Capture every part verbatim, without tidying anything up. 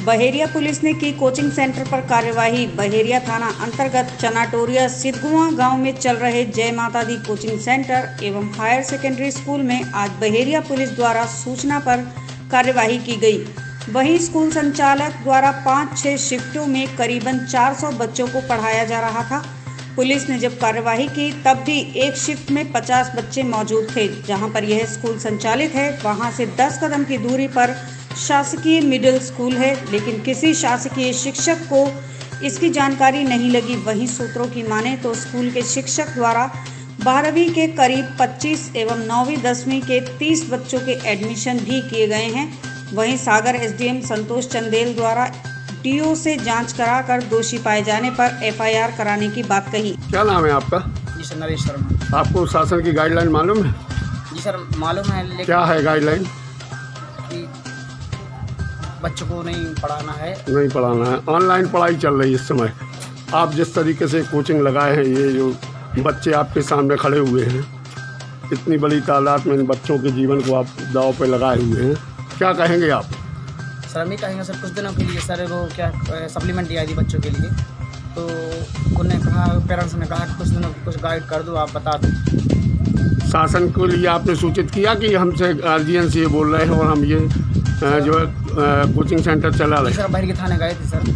Baheria police ने की coaching centre पर कार्यवाही। बहेरिया थाना अंतर्गत चनाटोरिया सिद्धगुआ गांव में चल रहे जय माता दी कोचिंग सेंटर एवं हायर सेकेंडरी स्कूल में आज बहेरिया पुलिस द्वारा सूचना पर कार्यवाही की गई। वहीं स्कूल संचालक द्वारा पाँच छः शिफ्टों में करीबन चार सौ बच्चों को पढ़ाया जा रहा था। पुलिस ने जब कार्यवाही की तब भी एक शिफ्ट में पचास बच्चे मौजूद थे। जहां पर यह स्कूल संचालित है वहां से दस कदम की दूरी पर शासकीय मिडिल स्कूल है, लेकिन किसी शासकीय शिक्षक को इसकी जानकारी नहीं लगी। वहीं सूत्रों की माने तो स्कूल के शिक्षक द्वारा बारहवीं के करीब पच्चीस एवं नौवीं दसवीं के तीस बच्चों के एडमिशन भी किए गए हैं। वहीं सागर एसडीएम संतोष चंदेल द्वारा डीओ से जांच कराकर दोषी पाए जाने पर एफआईआर कराने की बात कही। क्या नाम है आपका? जी सर, नरेश शर्मा। आपको शासन की गाइडलाइन मालूम है? जी सर, मालूम है, लेकिन क्या है गाइडलाइन? कि बच्चों को नहीं पढ़ाना है। नहीं पढ़ाना है। ऑनलाइन पढ़ाई चल रही है इस समय। आप जिस तरीके से कोचिंग लगाए हैं, ये जो बच्चे आपके सामने खड़े हुए हैं, इतनी बड़ी तादाद में इन बच्चों के जीवन को आप दांव पे लगाए हुए हैं, क्या कहेंगे आप? सर हम ही कहेंगे सर, कुछ दिनों के लिए सर वो क्या सप्लीमेंट आई थी बच्चों के लिए, तो उन्होंने कहा, पेरेंट्स ने कहा कि कुछ दिनों कुछ गाइड कर दो, आप बता दो। शासन को लिए आपने सूचित किया कि हमसे गार्जियन से ये बोल रहे हैं और हम ये जो है कोचिंग सेंटर चला रहे हैं? सर बहेरिया थाने गए थे सर,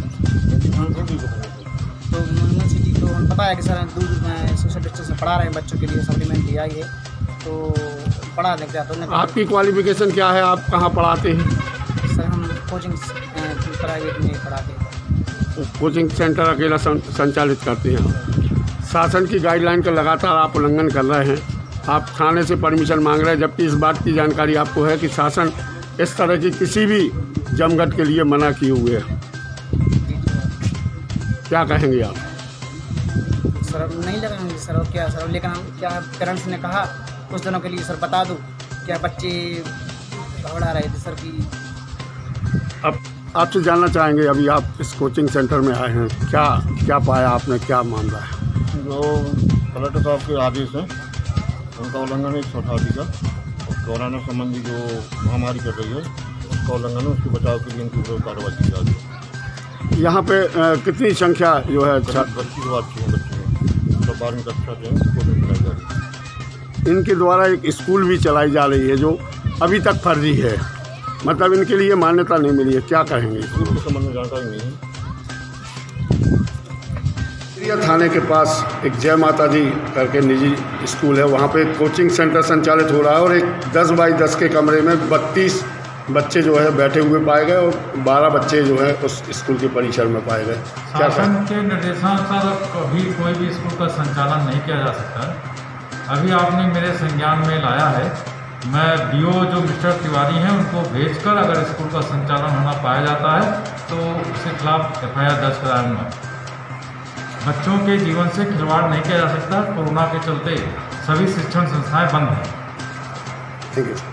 तो यूनिवर्सिटी को हम पता है कि सर दूर सोशल डिस्टेंस से पढ़ा रहे हैं बच्चों के लिए, सप्लीमेंट दी आई है तो पढ़ा देते हैं। तो आपकी क्वालिफिकेशन क्या है? आप कहाँ पढ़ाते हैं? सर हम कोचिंग प्राइवेट में पढ़ाते हैं। कोचिंग सेंटर अकेला संचालित करते हैं। शासन की गाइडलाइन का लगातार आप उल्लंघन कर रहे हैं। आप थाने से परमिशन मांग रहे हैं, जबकि इस बात की जानकारी आपको है कि शासन इस तरह की किसी भी जमघट के लिए मना किए हुए है। क्या कहेंगे आप? सर अब नहीं लगाएंगे सर, और क्या सर, लेकिन हम क्या पेरेंट्स ने कहा कुछ दिनों के लिए सर बता दो, क्या बच्चे घबरा रहे थे सर की। अब आपसे जानना चाहेंगे, अभी आप इस कोचिंग सेंटर में आए हैं, क्या क्या पाया आपने, क्या मामला है? जो कलेक्टर साहब के आदेश हैं उनका उल्लंघन है एक सौ अठासी का, कोरोना संबंधी जो महामारी कर रही है उसका उल्लंघन है, उसके बचाव के लिए इनकी कार्रवाई की जा रही है। यहाँ पे आ, कितनी संख्या जो है? बच्ची बात की है, बच्चे सब बारहवीं कक्षा से कोचिंग कराई जा रही है। इनके द्वारा एक स्कूल भी चलाई जा रही है जो अभी तक फर्जी है, मतलब इनके लिए मान्यता नहीं मिली है। क्या कहेंगे? स्कूल के संबंध में जानकारी नहीं है। थाने के पास एक जय माता दी करके निजी स्कूल है, वहाँ पे कोचिंग सेंटर संचालित हो रहा है और एक दस बाई दस के कमरे में बत्तीस बच्चे जो है बैठे हुए पाए गए और बारह बच्चे जो है उस स्कूल के परिसर में पाए गए। शासन के निर्देशानुसार कभी कोई भी स्कूल का संचालन नहीं किया जा सकता। अभी आपने मेरे संज्ञान में लाया है, मैं डीओ जो मिस्टर तिवारी हैं उनको भेजकर अगर स्कूल का संचालन होना पाया जाता है तो उसके खिलाफ एफ आई आर दर्ज कराऊंगा। बच्चों के जीवन से खिलवाड़ नहीं किया जा सकता। कोरोना के चलते सभी शिक्षण संस्थाएं बंद हैं। ठीक है।